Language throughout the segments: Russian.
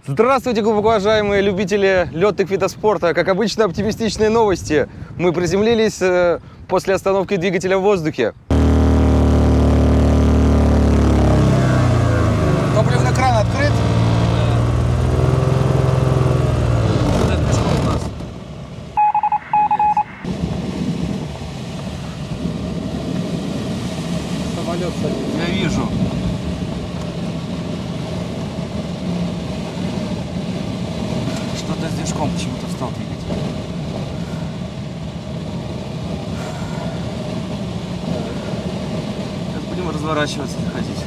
Здравствуйте, глубоко уважаемые любители летных видов спорта. Как обычно, оптимистичные новости. Мы приземлились после остановки двигателя в воздухе. Топливный кран открыт. Самолет садится. Я вижу. Что-то с движком почему-то встал двигатель. Сейчас будем разворачиваться, заходить.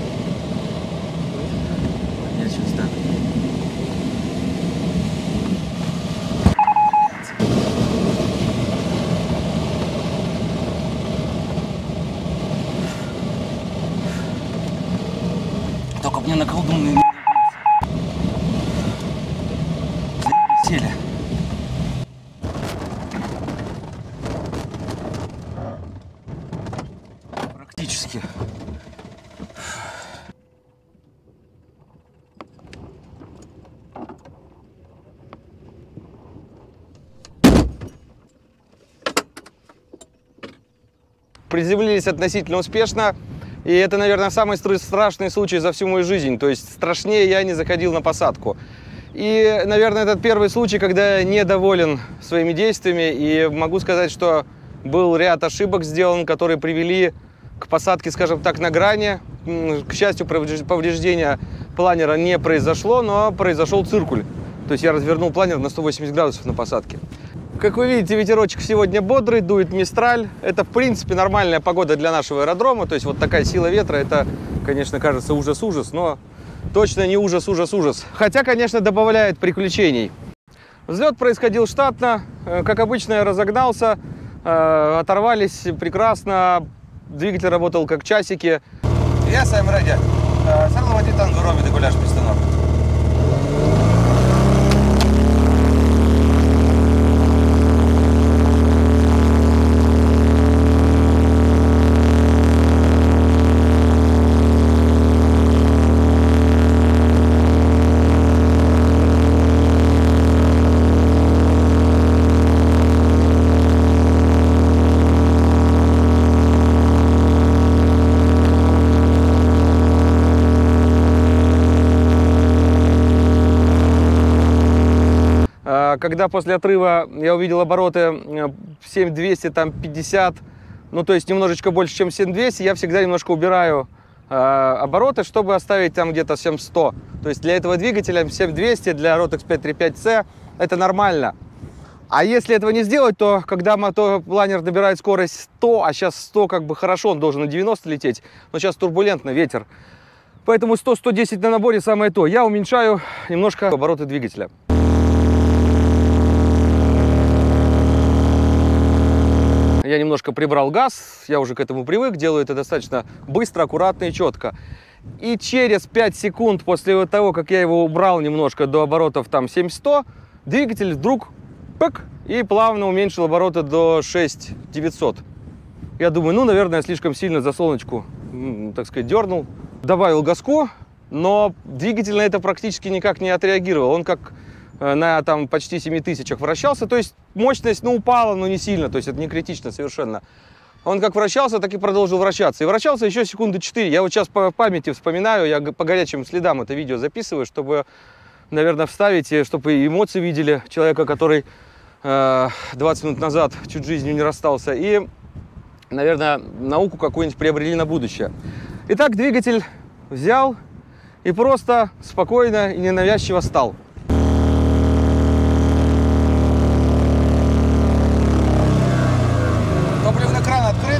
Я сейчас так. Только мне на колдунные сели. Практически. Приземлились относительно успешно. И это, наверное, самый страшный случай за всю мою жизнь. То есть страшнее я не заходил на посадку. И, наверное, этот первый случай, когда я недоволен своими действиями. И могу сказать, что был ряд ошибок сделан, которые привели к посадке, скажем так, на грани. К счастью, повреждения планера не произошло, но произошел циркуль. То есть я развернул планер на 180 градусов на посадке. Как вы видите, ветерочек сегодня бодрый, дует мистраль. Это, в принципе, нормальная погода для нашего аэродрома. То есть вот такая сила ветра, это, конечно, кажется ужас-ужас, но точно не ужас-ужас-ужас. Хотя, конечно, добавляет приключений. Взлет происходил штатно. Как обычно, я разогнался, оторвались прекрасно. Двигатель работал как часики. Я сам ради. Сарловати танго робит гуляш пистонок. Когда после отрыва я увидел обороты 7200, там 50, ну то есть немножечко больше, чем 7200, я всегда немножко убираю обороты, чтобы оставить там где-то 7100. То есть для этого двигателя 7200, для Rotax 535C это нормально. А если этого не сделать, то когда мотопланер набирает скорость 100, а сейчас 100 как бы хорошо, он должен на 90 лететь, но сейчас турбулентно, ветер. Поэтому 100-110 на наборе самое то. Я уменьшаю немножко обороты двигателя. Я немножко прибрал газ, я уже к этому привык, делаю это достаточно быстро, аккуратно и четко. И через 5 секунд после того, как я его убрал немножко до оборотов там 700, двигатель вдруг пык, и плавно уменьшил обороты до 6900. Я думаю, ну, наверное, слишком сильно за солнечку, так сказать, дернул. Добавил газку, но двигатель на это практически никак не отреагировал. Он как на там почти 7000 вращался, то есть мощность, ну, упала, но не сильно, то есть это не критично совершенно. Он как вращался, так и продолжил вращаться. И вращался еще секунды 4. Я вот сейчас по памяти вспоминаю, я по горячим следам это видео записываю, чтобы, наверное, вставить, чтобы эмоции видели человека, который 20 минут назад чуть жизнью не расстался. И, наверное, науку какую-нибудь приобрели на будущее. Итак, двигатель взял и просто спокойно и ненавязчиво стал. Топливный кран открыт.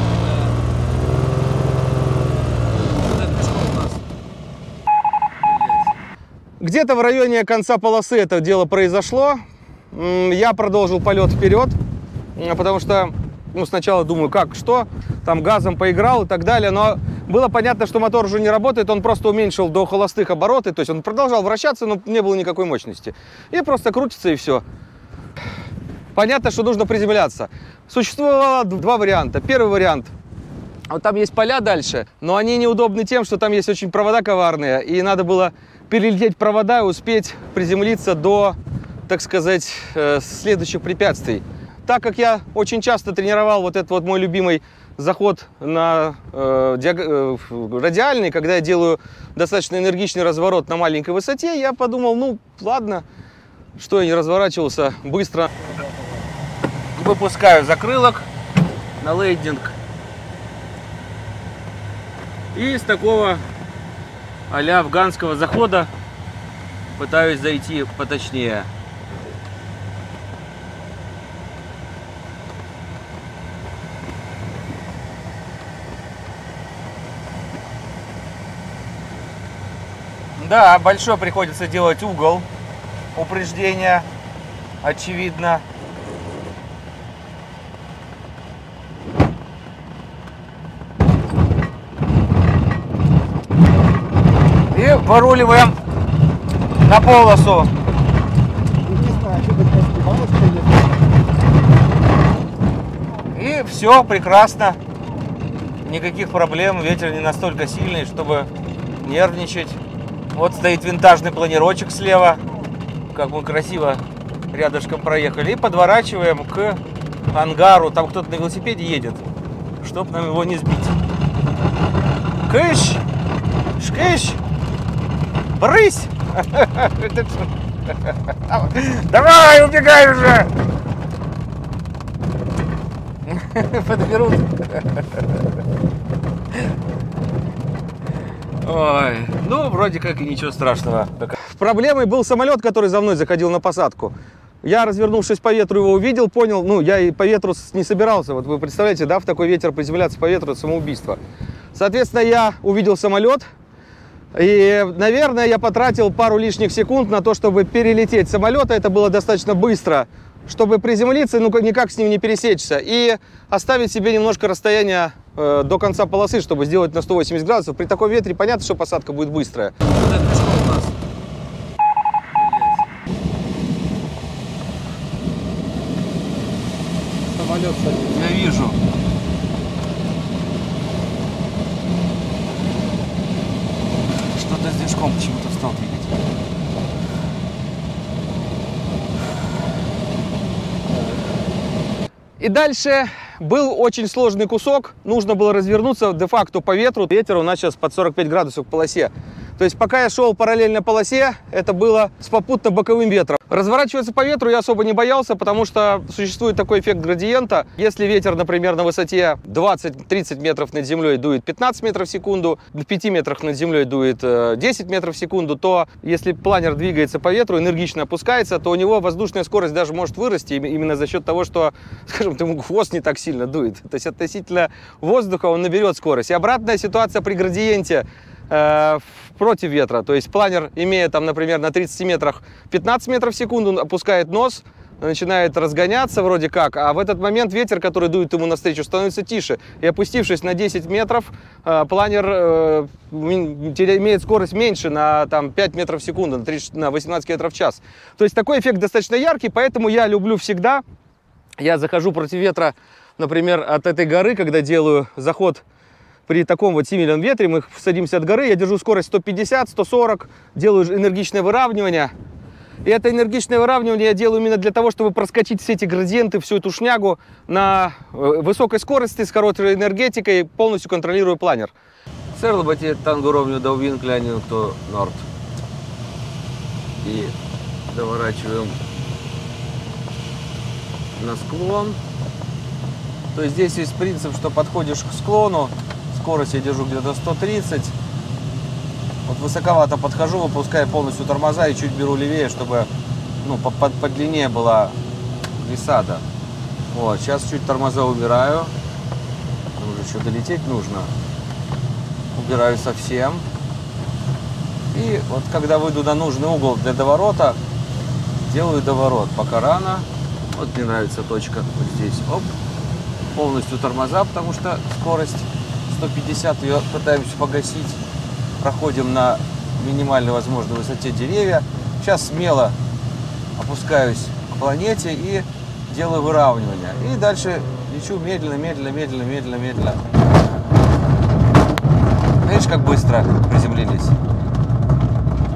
Где-то в районе конца полосы это дело произошло. Я продолжил полет вперед, потому что сначала думаю, как, что, там газом поиграл и так далее, но было понятно, что мотор уже не работает, он просто уменьшил до холостых обороты, то есть он продолжал вращаться, но не было никакой мощности. И просто крутится, и все. Понятно, что нужно приземляться. Существовало два варианта. Первый вариант. Вот там есть поля дальше, но они неудобны тем, что там есть очень провода коварные, и надо было перелететь провода и успеть приземлиться до, так сказать, следующих препятствий. Так как я очень часто тренировал вот этот вот мой любимый заход на радиальный, когда я делаю достаточно энергичный разворот на маленькой высоте, я подумал, ну ладно, что я не разворачивался быстро. Выпускаю закрылок на лейдинг. И с такого а-ля афганского захода пытаюсь зайти поточнее. Да, большой приходится делать угол упреждения, очевидно. И выруливаем на полосу. И все прекрасно. Никаких проблем. Ветер не настолько сильный, чтобы нервничать. Вот стоит винтажный планирочек слева. Как мы красиво рядышком проехали. И подворачиваем к ангару. Там кто-то на велосипеде едет, чтобы нам его не сбить. Кыш! Шкыш! Брысь! Давай, убегай уже! Подберут. Ой, ну, вроде как и ничего страшного. Проблемой был самолет, который за мной заходил на посадку. Я, развернувшись по ветру, его увидел, понял, ну, я и по ветру не собирался. Вот вы представляете, да, в такой ветер приземляться по ветру — это самоубийство. Соответственно, я увидел самолет, и, наверное, я потратил пару лишних секунд на то, чтобы перелететь самолета. Это было достаточно быстро, чтобы приземлиться, ну, никак с ним не пересечься, и оставить себе немножко расстояния до конца полосы, чтобы сделать на 180 градусов. При таком ветре понятно, что посадка будет быстрая. Вот это что у нас? Самолет садится. Я вижу. Что-то с движком почему-то стал двигать. И дальше был очень сложный кусок. Нужно было развернуться де-факто по ветру. Ветер у нас сейчас под 45 градусов в полосе. То есть пока я шел параллельно полосе, это было с попутно боковым ветром. Разворачиваться по ветру я особо не боялся, потому что существует такой эффект градиента. Если ветер, например, на высоте 20-30 метров над землей дует 15 метров в секунду, в 5 метрах над землей дует 10 метров в секунду, то если планер двигается по ветру, энергично опускается, то у него воздушная скорость даже может вырасти именно за счет того, что, скажем, ему хвост не так сильно дует. То есть относительно воздуха он наберет скорость. И обратная ситуация при градиенте против ветра. То есть планер, имея там, например, на 30 метрах 15 метров в секунду, он опускает нос, начинает разгоняться вроде как, а в этот момент ветер, который дует ему навстречу, становится тише. И опустившись на 10 метров, планер имеет скорость меньше на там, 5 метров в секунду, на 18 км в час. То есть такой эффект достаточно яркий, поэтому я люблю всегда, я захожу против ветра, например, от этой горы, когда делаю заход. При таком вот сильном ветре мы садимся от горы, я держу скорость 150-140, делаю энергичное выравнивание. И это энергичное выравнивание я делаю именно для того, чтобы проскочить все эти градиенты, всю эту шнягу на высокой скорости, с короткой энергетикой, полностью контролируя планер. Серлбати тангуровню до Винкляню, кто Норд. И доворачиваем на склон. То есть здесь есть принцип, что подходишь к склону, скорость я держу где-то 130. Вот высоковато подхожу, выпускаю полностью тормоза и чуть беру левее, чтобы ну, подлиннее была глиссада. Вот, сейчас чуть тормоза убираю. Уже еще долететь нужно. Убираю совсем. И вот когда выйду на нужный угол для доворота, делаю доворот. Пока рано. Вот мне нравится точка вот здесь. Оп. Полностью тормоза, потому что скорость 150, ее пытаемся погасить. Проходим на минимальной возможной высоте деревья. Сейчас смело опускаюсь к планете и делаю выравнивание. И дальше лечу медленно, медленно, медленно, медленно, медленно. Видишь, как быстро приземлились?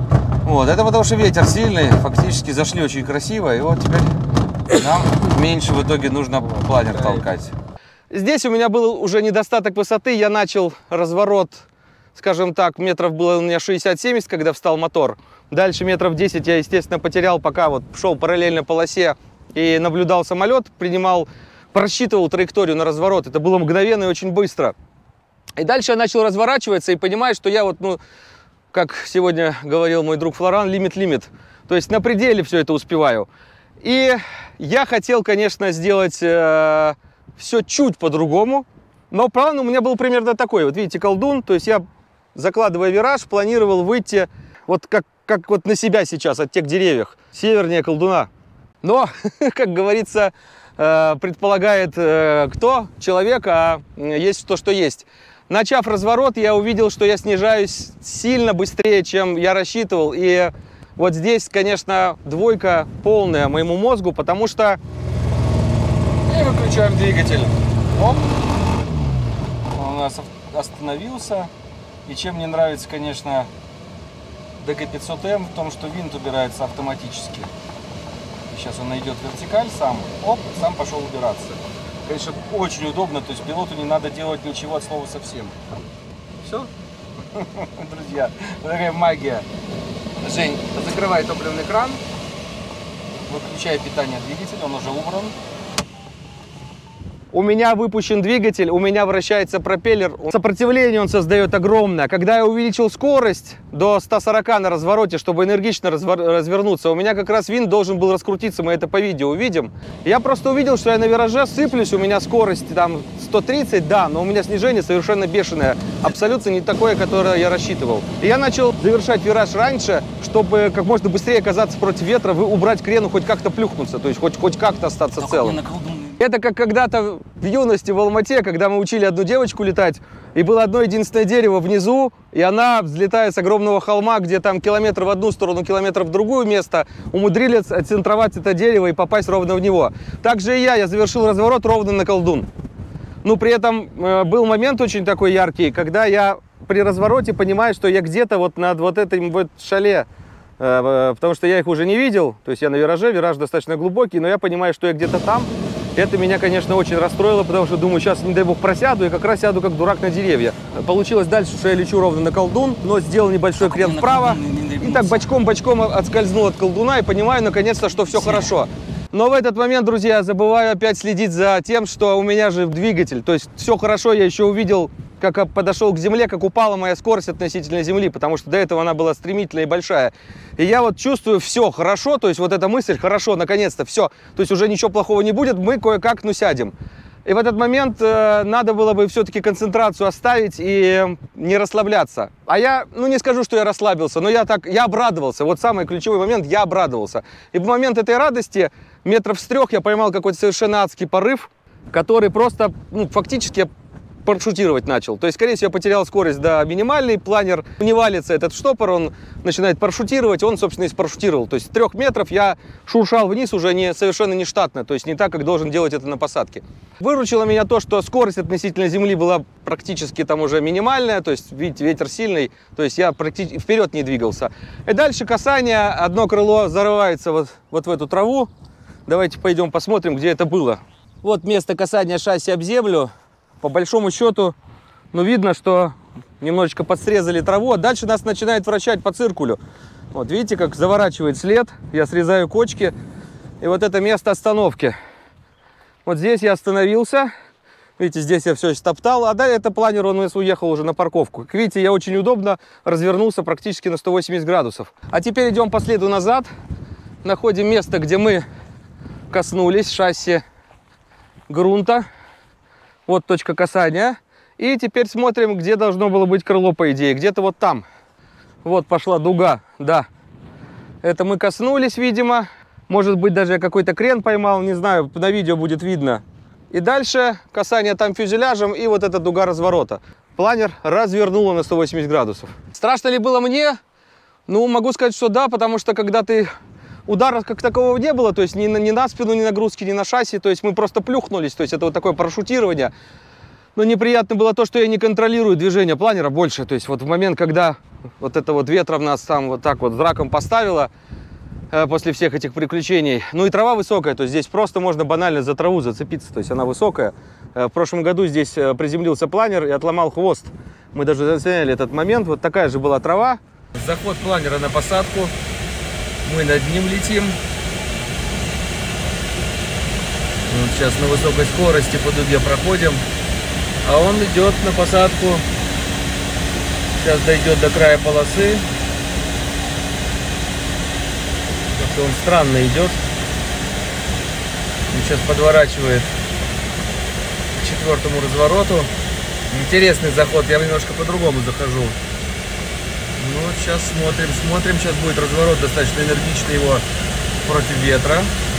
Вот, это потому что ветер сильный, фактически зашли очень красиво, и вот теперь нам меньше в итоге нужно планер толкать. Здесь у меня был уже недостаток высоты, я начал разворот, скажем так, метров было у меня 60-70, когда встал мотор. Дальше метров 10 я, естественно, потерял, пока вот шел параллельно полосе и наблюдал самолет, просчитывал траекторию на разворот. Это было мгновенно и очень быстро. И дальше я начал разворачиваться и понимаю, что я вот, как сегодня говорил мой друг Флоран, лимит. То есть на пределе все это успеваю. И я хотел, конечно, сделать все чуть по-другому, но план у меня был примерно такой. Вот видите, колдун, то есть я, закладывая вираж, планировал выйти вот как вот на себя сейчас, от тех деревьев, севернее колдуна. Но, как говорится, предполагает кто? Человек, а есть то, что есть. Начав разворот, я увидел, что я снижаюсь сильно быстрее, чем я рассчитывал. И вот здесь, конечно, двойка полная моему мозгу, потому что... И выключаем двигатель. Оп. Он у нас остановился. И чем мне нравится, конечно, DG500M, в том, что винт убирается автоматически. Сейчас он найдет вертикаль сам. Оп, сам пошел убираться. Конечно, очень удобно, то есть пилоту не надо делать ничего от слова совсем. Все? Друзья, такая магия. Жень, закрывай топливный кран, выключай питание двигателя, он уже убран. У меня выпущен двигатель, у меня вращается пропеллер. Сопротивление он создает огромное. Когда я увеличил скорость до 140 на развороте, чтобы энергично развернуться, у меня как раз винт должен был раскрутиться, мы это по видео увидим. Я просто увидел, что я на вираже сыплюсь, у меня скорость там 130, да, но у меня снижение совершенно бешеное. Абсолютно не такое, которое я рассчитывал. И я начал завершать вираж раньше, чтобы как можно быстрее оказаться против ветра, убрать крен, хоть как-то плюхнуться, то есть хоть как-то остаться целым. Это как когда-то в юности в Алмате, когда мы учили одну девочку летать, и было одно единственное дерево внизу, и она, взлетая с огромного холма, где там километр в одну сторону, километр в другую место, умудрились отцентровать это дерево и попасть ровно в него. Так же и я завершил разворот ровно на колдун. Но при этом был момент очень такой яркий, когда я при развороте понимаю, что я где-то вот над вот этим вот шале, потому что я их уже не видел, то есть я на вираже, вираж достаточно глубокий, но я понимаю, что я где-то там. Это меня, конечно, очень расстроило, потому что думаю, сейчас, не дай бог, просяду и как раз сяду как дурак на деревья. Получилось дальше, что я лечу ровно на колдун, но сделал небольшой крен вправо и так бочком-бочком отскользнул от колдуна и понимаю, наконец-то, что все хорошо. Но в этот момент, друзья, я забываю опять следить за тем, что у меня же двигатель. То есть все хорошо, я еще увидел, как подошел к земле, как упала моя скорость относительно земли, потому что до этого она была стремительная и большая. И я вот чувствую, все хорошо, то есть вот эта мысль, хорошо, наконец-то, все. То есть уже ничего плохого не будет, мы кое-как, сядем. И в этот момент надо было бы все-таки концентрацию оставить и не расслабляться. А я, не скажу, что я расслабился, но я обрадовался. Вот самый ключевой момент, я обрадовался. И в момент этой радости, метров с 3 я поймал какой-то совершенно адский порыв, который просто, фактически парашютировать начал. То есть, скорее всего, я потерял скорость до минимальной, планер не валится, этот штопор, он начинает парашютировать, он, собственно, и спарашютировал. То есть, с 3 метров я шуршал вниз уже совершенно не штатно, то есть не так, как должен делать это на посадке. Выручило меня то, что скорость относительно земли была практически там уже минимальная, то есть, видите, ветер сильный, то есть я практически вперед не двигался. И дальше касание, одно крыло зарывается вот в эту траву. Давайте пойдем посмотрим, где это было. Вот место касания шасси об землю. По большому счету, видно, что немножечко подсрезали траву, а дальше нас начинает вращать по циркулю. Вот видите, как заворачивает след, я срезаю кочки, и вот это место остановки. Вот здесь я остановился, видите, здесь я все стоптал, а далее это планер, он уехал уже на парковку. Как видите, я очень удобно развернулся практически на 180 градусов. А теперь идем по следу назад, находим место, где мы коснулись шасси грунта. Вот точка касания. И теперь смотрим, где должно было быть крыло, по идее. Где-то вот там. Вот пошла дуга, да. Это мы коснулись, видимо. Может быть, даже я какой-то крен поймал, не знаю, на видео будет видно. И дальше касание там фюзеляжем и вот эта дуга разворота. Планер развернуло на 180 градусов. Страшно ли было мне? Могу сказать, что да, потому что когда ты... Удара как такового не было, то есть ни на спину, ни нагрузки, ни на шасси, то есть мы просто плюхнулись, то есть это вот такое парашютирование. Но неприятно было то, что я не контролирую движение планера больше. То есть вот в момент, когда вот это вот ветром нас там вот так вот зраком поставило, после всех этих приключений. Ну и трава высокая, то есть здесь просто можно банально за траву зацепиться, то есть она высокая. В прошлом году здесь приземлился планер и отломал хвост. Мы даже засняли этот момент, вот такая же была трава. Заход планера на посадку, мы над ним летим. Вот сейчас на высокой скорости по дуге проходим, а он идет на посадку. Сейчас дойдет до края полосы. Он странно идет. Он сейчас подворачивает к 4-му развороту. Интересный заход, я немножко по-другому захожу. Ну вот сейчас смотрим. Сейчас будет разворот достаточно энергичный его против ветра.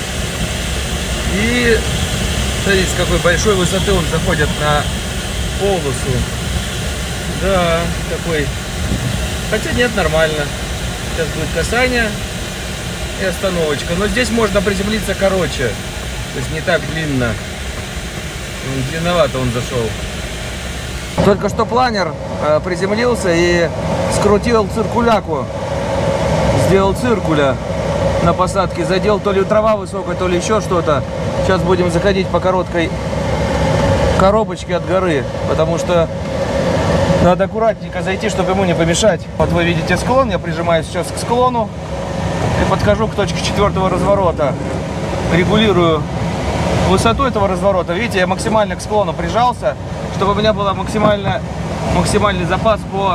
И смотрите, с какой большой высоты он заходит на полосу. Да, такой. Хотя нет, нормально. Сейчас будет касание и остановочка. Но здесь можно приземлиться короче. То есть не так длинно. Длинновато он зашел. Только что планер приземлился и скрутил циркуляку. Сделал циркуля на посадке. Задел то ли трава высокая, то ли еще что-то. Сейчас будем заходить по короткой коробочке от горы. Потому что надо аккуратненько зайти, чтобы ему не помешать. Вот вы видите склон. Я прижимаюсь сейчас к склону. И подхожу к точке 4-го разворота. Регулирую высоту этого разворота. Видите, я максимально к склону прижался, чтобы у меня был максимальный запас по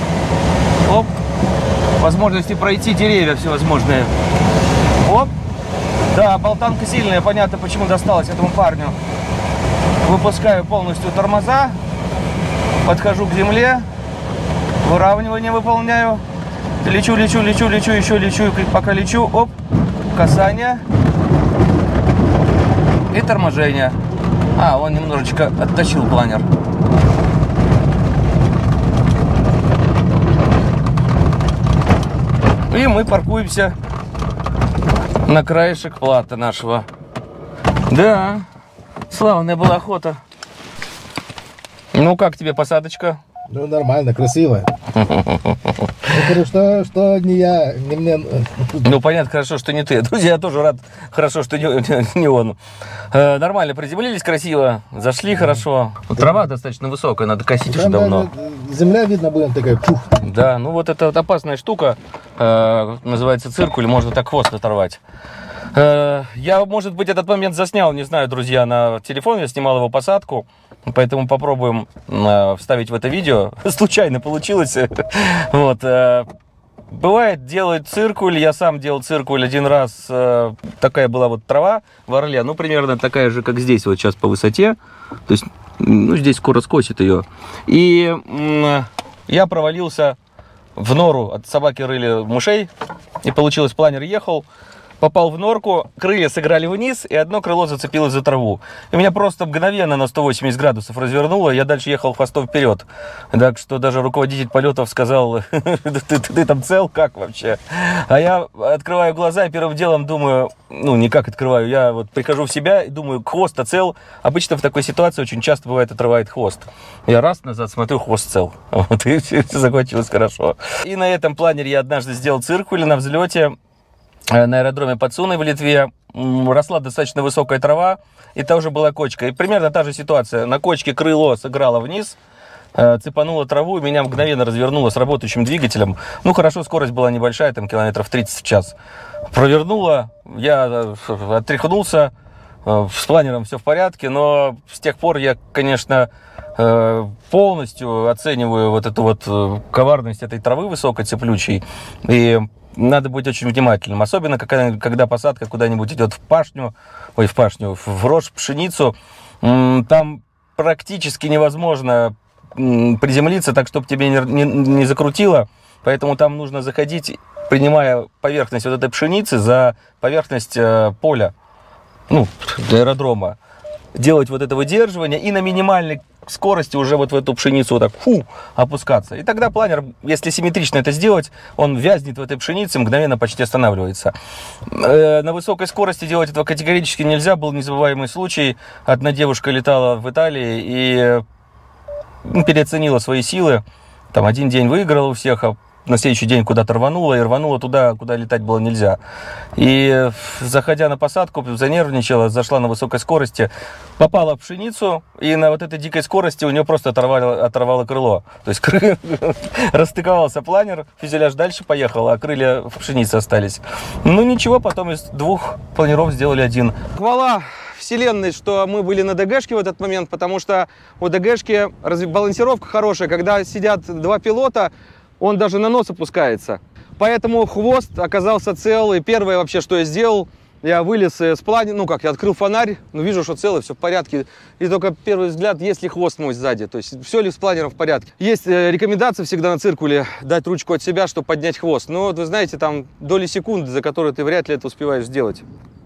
возможности пройти деревья всевозможные. Оп. Да, болтанка сильная, понятно, почему досталось этому парню. Выпускаю полностью тормоза. Подхожу к земле. Выравнивание выполняю. Лечу, еще лечу, пока лечу, оп, касание и торможение. Он немножечко оттащил планер. И мы паркуемся на краешек плата нашего. Да, славная была охота. Ну, как тебе посадочка? Ну, нормально, красиво. Что не я, не мне. Ну, понятно, хорошо, что не ты. Друзья, я тоже рад, хорошо, что не он. Нормально приземлились, красиво, зашли хорошо. Трава достаточно высокая, надо косить уже давно. Земля видно будет такая, пух. Да, ну вот это вот опасная штука, называется циркуль, можно так хвост оторвать. Я, может быть, этот момент заснял, не знаю, друзья, на телефон, я снимал его посадку. Поэтому попробуем вставить в это видео. Случайно получилось. Вот. Бывает, делают циркуль. Я сам делал циркуль один раз. Такая была вот трава в Орле. Ну, примерно такая же, как здесь, вот сейчас по высоте. То есть, ну, здесь скоро скосит ее. И я провалился в нору. От собаки рыли мышей. И получилось, планер ехал. Попал в норку, крылья сыграли вниз, и одно крыло зацепилось за траву. И меня просто мгновенно на 180 градусов развернуло, я дальше ехал хвостом вперед. Так что даже руководитель полетов сказал, ты там цел, как вообще? А я открываю глаза и первым делом думаю, ну никак открываю, я вот прихожу в себя и думаю, хвост-то цел. Обычно в такой ситуации очень часто бывает отрывает хвост. Я раз назад смотрю, хвост цел. Вот, и все закончилось хорошо. И на этом планере я однажды сделал циркуль на взлете. На аэродроме под Суной в Литве росла достаточно высокая трава, и тоже была кочка. И примерно та же ситуация. На кочке крыло сыграло вниз, цепануло траву, и меня мгновенно развернуло с работающим двигателем. Ну, хорошо, скорость была небольшая, там километров 30 в час. Провернуло, я отряхнулся, с планером все в порядке, но с тех пор я, конечно, полностью оцениваю вот эту вот коварность этой травы высокой, цеплючей, и надо быть очень внимательным, особенно когда посадка куда-нибудь идет в рожь, пшеницу, там практически невозможно приземлиться так, чтобы тебе не закрутило, поэтому там нужно заходить, принимая поверхность вот этой пшеницы за поверхность поля, ну, аэродрома, делать вот это выдерживание и на минимальной скорости уже вот в эту пшеницу вот так опускаться. И тогда планер, если симметрично это сделать, он вязнет в этой пшенице, мгновенно почти останавливается. На высокой скорости делать этого категорически нельзя. Был незабываемый случай. Одна девушка летала в Италии, и переоценила свои силы. Там один день выиграла у всех, а на следующий день куда-то рванула, и рванула туда, куда летать было нельзя. И, заходя на посадку, занервничала, зашла на высокой скорости, попала в пшеницу, и на вот этой дикой скорости у нее просто оторвало крыло. То есть расстыковался планер, фюзеляж дальше поехал, а крылья в пшенице остались. Ну ничего, потом из 2 планеров сделали 1. Хвала вселенной, что мы были на ДГшке в этот момент, потому что у ДГшки балансировка хорошая, когда сидят 2 пилота, он даже на нос опускается. Поэтому хвост оказался цел. И первое вообще, что я сделал, я вылез с планера, я открыл фонарь, вижу, что целый, все в порядке. И только первый взгляд, есть ли хвост мой сзади, то есть все ли с планером в порядке. Есть рекомендация всегда на циркуле дать ручку от себя, чтобы поднять хвост. Но вот вы знаете, там доли секунды, за которые ты вряд ли это успеваешь сделать.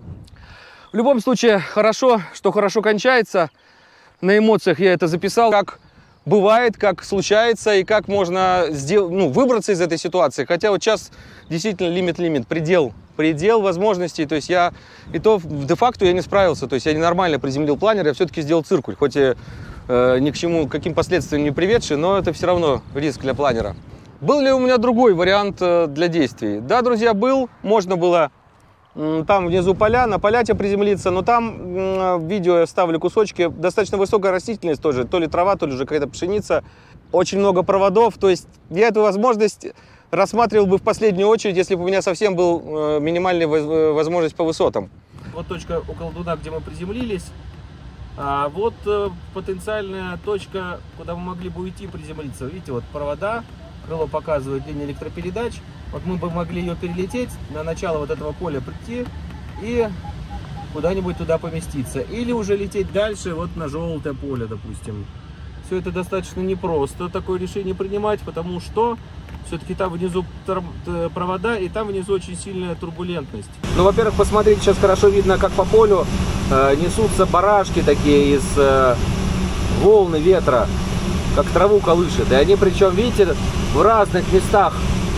В любом случае, хорошо, что хорошо кончается. На эмоциях я это записал, как бывает, как случается и как можно выбраться из этой ситуации. Хотя вот сейчас действительно лимит, предел возможностей. То есть де-факто я не справился. То есть я ненормально приземлил планер, я все-таки сделал циркуль. Хоть и ни к чему, каким последствиям не приведший, но это все равно риск для планера. Был ли у меня другой вариант для действий? Да, друзья, был. Можно было там внизу поля, на поляте приземлиться, но там в видео я ставлю кусочки, достаточно высокая растительность тоже, то ли трава, то ли уже какая-то пшеница, очень много проводов, то есть я эту возможность рассматривал бы в последнюю очередь, если бы у меня совсем был минимальная возможность по высотам. Вот точка у колдуна, где мы приземлились, а вот потенциальная точка, куда мы могли бы уйти приземлиться. Видите, вот провода, крыло показывает линию электропередач. Вот мы бы могли ее перелететь, на начало вот этого поля прийти и куда-нибудь туда поместиться. Или уже лететь дальше вот на желтое поле, допустим. Все это достаточно непросто, такое решение принимать, потому что все-таки там внизу провода, и там внизу очень сильная турбулентность. Ну, во-первых, посмотрите, сейчас хорошо видно, как по полю несутся барашки такие из волны ветра, как траву колышет. И они, причем, видите, в разных местах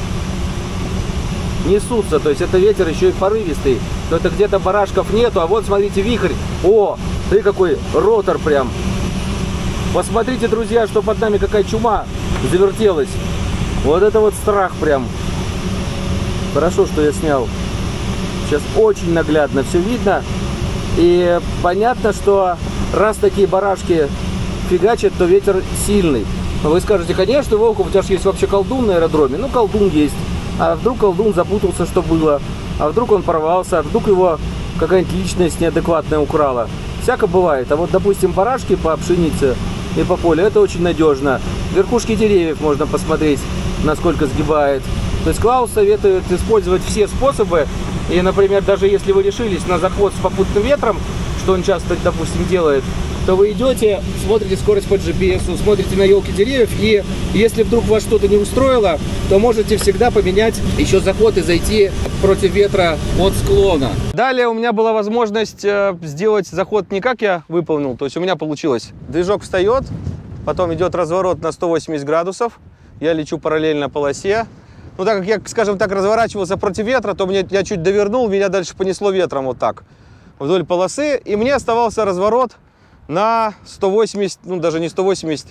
несутся, то есть это ветер еще и порывистый, то это где-то барашков нету, а вот смотрите вихрь, о, ты какой ротор прям. Посмотрите, друзья, что под нами какая чума завертелась. Вот это вот страх прям. Хорошо, что я снял. Сейчас очень наглядно все видно. И понятно, что раз такие барашки фигачат, то ветер сильный. Вы скажете, конечно, Волков, у тебя же есть вообще колдун на аэродроме. Ну, колдун есть. А вдруг колдун запутался, что было? А вдруг он порвался? А вдруг его какая-нибудь личность неадекватная украла? Всяко бывает. А вот, допустим, барашки по пшенице и по полю, это очень надежно. Верхушки деревьев можно посмотреть, насколько сгибает. То есть Клаус советует использовать все способы. И, например, даже если вы решились на заход с попутным ветром, что он часто, допустим, делает, то вы идете, смотрите скорость по GPS, смотрите на елки деревьев, и если вдруг вас что-то не устроило, то можете всегда поменять еще заход и зайти против ветра от склона. Далее у меня была возможность сделать заход не как я выполнил, то есть у меня получилось. Движок встает, потом идет разворот на 180 градусов, я лечу параллельно полосе. Ну, так как я, скажем так, разворачивался против ветра, то я чуть довернул, меня дальше понесло ветром вот так, вдоль полосы, и мне оставался разворот на 180, ну даже не 180,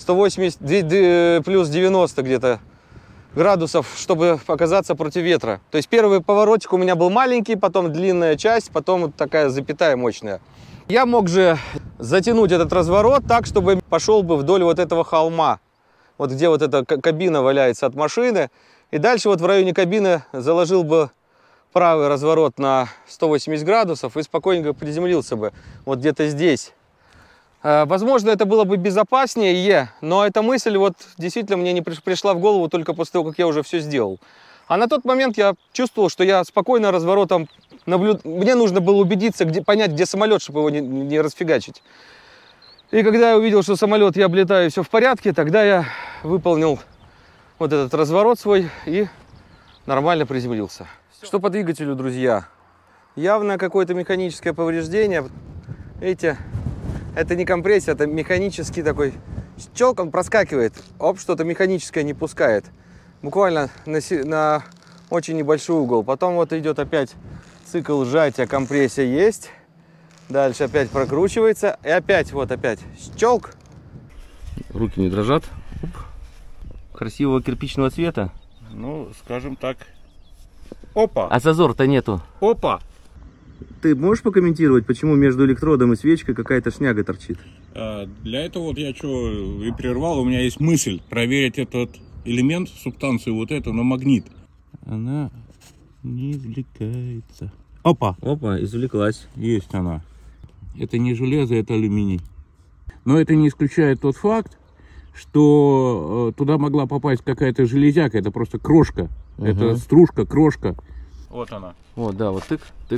180 плюс 90 где-то градусов, чтобы оказаться против ветра. То есть первый поворотик у меня был маленький, потом длинная часть, потом вот такая запятая мощная. Я мог же затянуть этот разворот так, чтобы пошел бы вдоль вот этого холма, вот где вот эта кабина валяется от машины, и дальше вот в районе кабины заложил бы правый разворот на 180 градусов и спокойненько приземлился бы вот где-то здесь. Возможно, это было бы безопаснее, но эта мысль вот действительно мне не пришла в голову только после того, как я уже все сделал. А на тот момент я чувствовал, что я спокойно разворотом мне нужно было убедиться, понять, где самолет, чтобы его не расфигачить. И когда я увидел, что самолет я облетаю, все в порядке, тогда я выполнил вот этот разворот свой и нормально приземлился. Что по двигателю, друзья? Явно какое-то механическое повреждение. Видите? Это не компрессия, это механический такой щелк, он проскакивает. Оп, что-то механическое не пускает. Буквально на очень небольшой угол. Потом вот идет опять цикл сжатия, компрессия есть. Дальше опять прокручивается. И опять, вот опять щелк. Руки не дрожат. Оп. Красивого кирпичного цвета. Ну, скажем так. Опа! А зазор-то нету. Опа! Ты можешь покомментировать, почему между электродом и свечкой какая-то шняга торчит? Для этого вот я что и прервал. У меня есть мысль проверить этот элемент, субстанцию вот эту на магнит. Она не извлекается. Опа! Опа, извлеклась. Есть она. Это не железо, это алюминий. Но это не исключает тот факт, что туда могла попасть какая-то железяка. Это просто крошка. Это стружка, крошка. Вот она. Вот, да, вот тык, тык.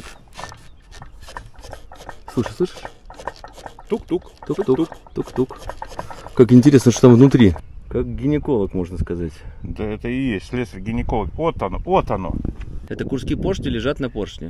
Слушай, слышишь? Тук-тук. Тук-тук, тук-тук. Как интересно, что там внутри. Как гинеколог, можно сказать. Да это и есть слесарь-гинеколог. Вот оно, вот оно. Это куски поршня лежат на поршне.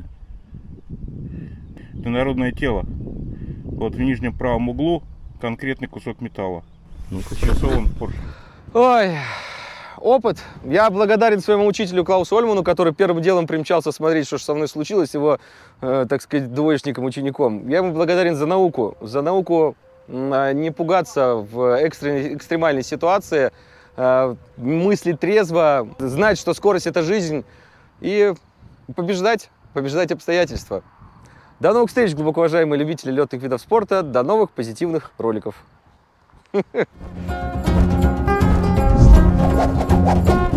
Это народное тело. Вот в нижнем правом углу конкретный кусок металла. Ну-ка, Прессован поршень. ой, опыт. Я благодарен своему учителю Клаусу Ольману, который первым делом примчался смотреть, что же со мной случилось, его, так сказать, двоечником-учеником. Я ему благодарен за науку не пугаться в экстремальной ситуации, мыслить трезво, знать, что скорость – это жизнь, и побеждать обстоятельства. До новых встреч, глубоко уважаемые любители летных видов спорта, до новых позитивных роликов.